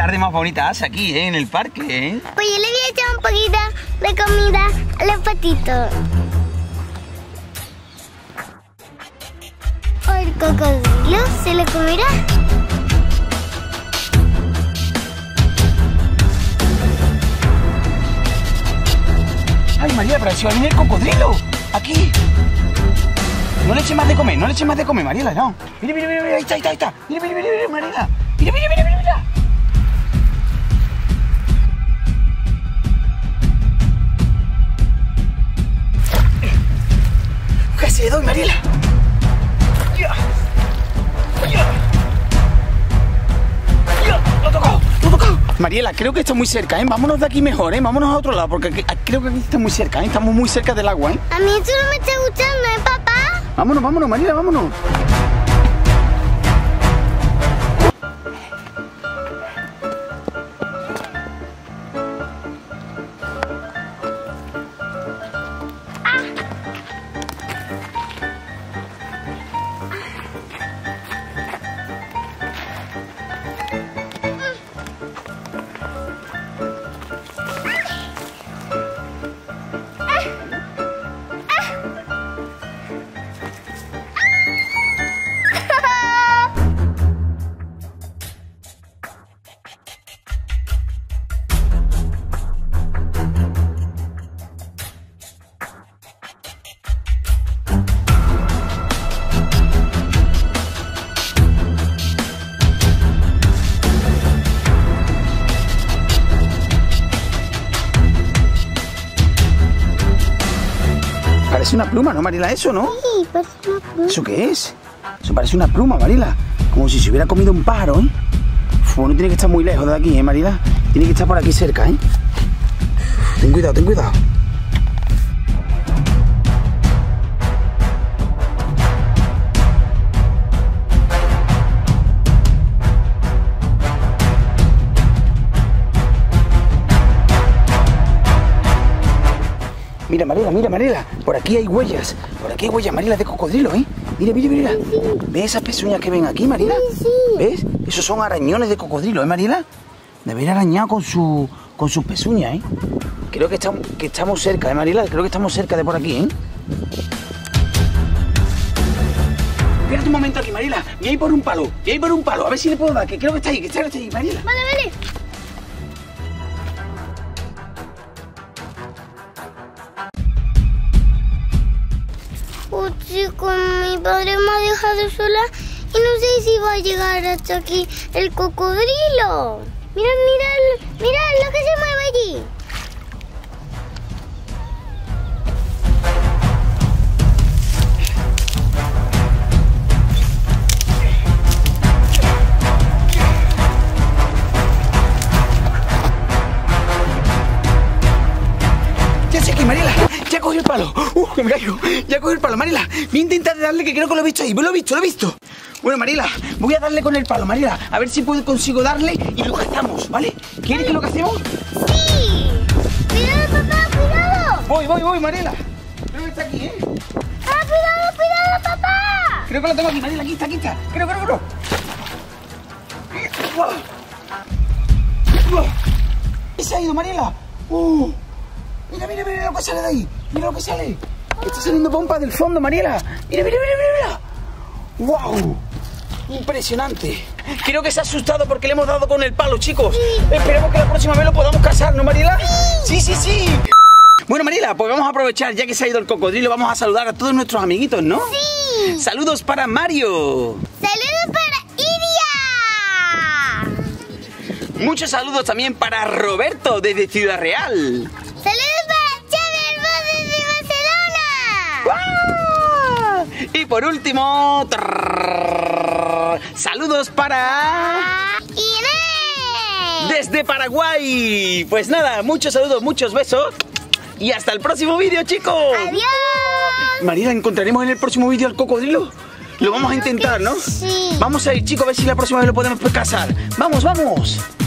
tarde más bonita hace aquí, en el parque, Pues yo le voy a echar un poquito de comida a los patitos. ¿El cocodrilo se lo comerá? Ay, María, pero si va a venir el cocodrilo. Aquí. No le eche más de comer, Mariela, no. Mira, ahí está. Mira, Mariela. Mira. Casi le doy, Mariela. Ya. Lo he tocado. Mariela, creo que está muy cerca, Vámonos de aquí mejor, Vámonos a otro lado, porque creo que aquí está muy cerca, Estamos muy cerca del agua, A mí eso no me está gustando, papá? Vámonos, Mariela, vámonos. Parece una pluma, ¿no, Mariela? Eso, ¿no? Sí, parece una pluma. ¿Eso qué es? Eso parece una pluma, Mariela. Como si se hubiera comido un pájaro, Bueno, tiene que estar muy lejos de aquí, Mariela. Tiene que estar por aquí cerca, Ten cuidado. Mira, Mariela, por aquí hay huellas, Mariela, de cocodrilo, Mira. ¿Ves esas pezuñas que ven aquí, Mariela? Sí. ¿Ves? Esos son arañones de cocodrilo, Mariela? De haber arañado con sus pezuñas, Creo que estamos cerca, Mariela, creo que estamos cerca de por aquí, Espérate un momento aquí, Mariela, voy a ir por un palo, a ver si le puedo dar, que creo que está ahí, Mariela. Vale. Chicos, mi padre me ha dejado sola y no sé si va a llegar hasta aquí el cocodrilo. Mira lo que se mueve allí. Ya sé que, Mariela, ya cogí el palo. Que me caigo. Ya cogí el palo, Mariela. Voy a intentar darle, que creo que lo he visto ahí. Lo he visto. Bueno, Mariela, voy a darle con el palo, Mariela. A ver si consigo darle y lo cazamos, ¿vale? ¿Quieres que lo cacemos? Sí. Cuidado, papá, cuidado. Voy, Mariela. Creo que está aquí, Cuidado, papá. Creo que lo tengo aquí, Mariela. Aquí está. Creo. ¿Qué se ha ido, Mariela? Mira lo que sale de ahí. Mira lo que sale. Está saliendo pompa del fondo, Mariela. Mira. ¡Wow! Impresionante. Creo que se ha asustado porque le hemos dado con el palo, chicos. Esperemos que la próxima vez lo podamos cazar, ¿no, Mariela? Sí. Bueno, Mariela, pues vamos a aprovechar, ya que se ha ido el cocodrilo, vamos a saludar a todos nuestros amiguitos, ¿no? Sí. Saludos para Mario. Saludos para Iria. Muchos saludos también para Roberto, desde Ciudad Real. Saludos para Xavier desde Barcelona. ¡Wow! Y por último, saludos para Inés desde Paraguay. Pues nada, muchos saludos, muchos besos y hasta el próximo vídeo, chicos. Adiós. Mariela, ¿encontraremos en el próximo vídeo al cocodrilo? Lo vamos a intentar, ¿no? Sí. Vamos a ir, chicos, a ver si la próxima vez lo podemos cazar. ¡Vamos!